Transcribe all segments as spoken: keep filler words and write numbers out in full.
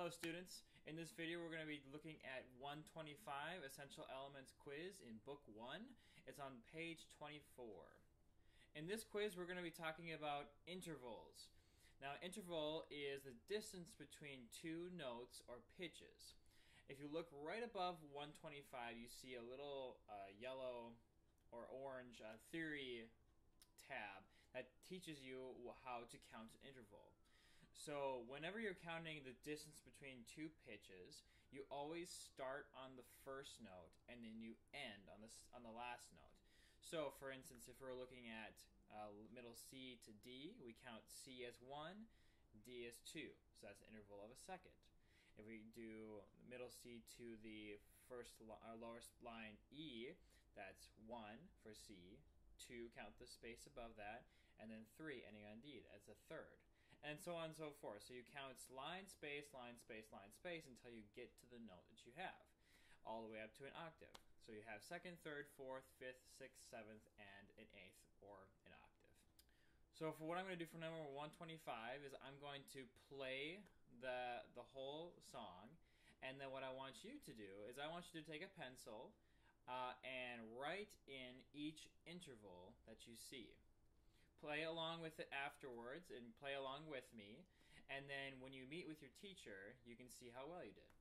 Hello students, in this video we're going to be looking at one twenty-five Essential Elements quiz in book one. It's on page twenty-four. In this quiz we're going to be talking about intervals. Now interval is the distance between two notes or pitches. If you look right above one twenty-five you see a little uh, yellow or orange uh, theory tab that teaches you how to count an interval. So whenever you're counting the distance between two pitches, you always start on the first note and then you end on the, on the last note. So for instance, if we're looking at uh, middle C to D, we count C as one, D as two. So that's an interval of a second. If we do middle C to the first or lowest line E, that's one for C, two, count the space above that, and then three ending on D, that's a third. And so on and so forth. So you count line, space, line, space, line, space until you get to the note that you have, all the way up to an octave. So you have second, third, fourth, fifth, sixth, seventh, and an eighth, or an octave. So for what I'm going to do for number one twenty-five is I'm going to play the, the whole song, and then what I want you to do is I want you to take a pencil uh, and write in each interval that you see. Play along with it afterwards and play along with me, and then when you meet with your teacher you can see how well you did.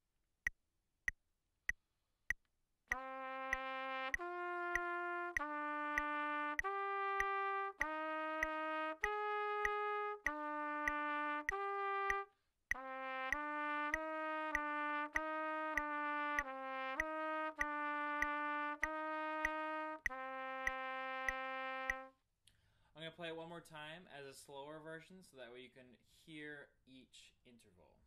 I'm going to play it one more time as a slower version so that way you can hear each interval.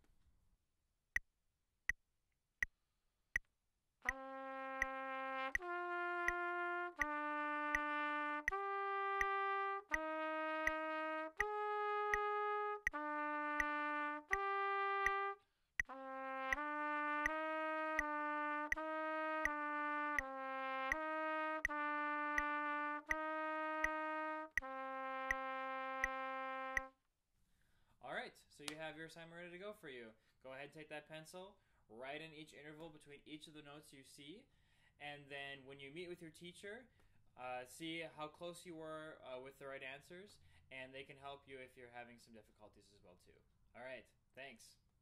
Alright, so you have your assignment ready to go for you. Go ahead and take that pencil, write in each interval between each of the notes you see, and then when you meet with your teacher, uh, see how close you were uh, with the right answers, and they can help you if you're having some difficulties as well too. Alright, thanks.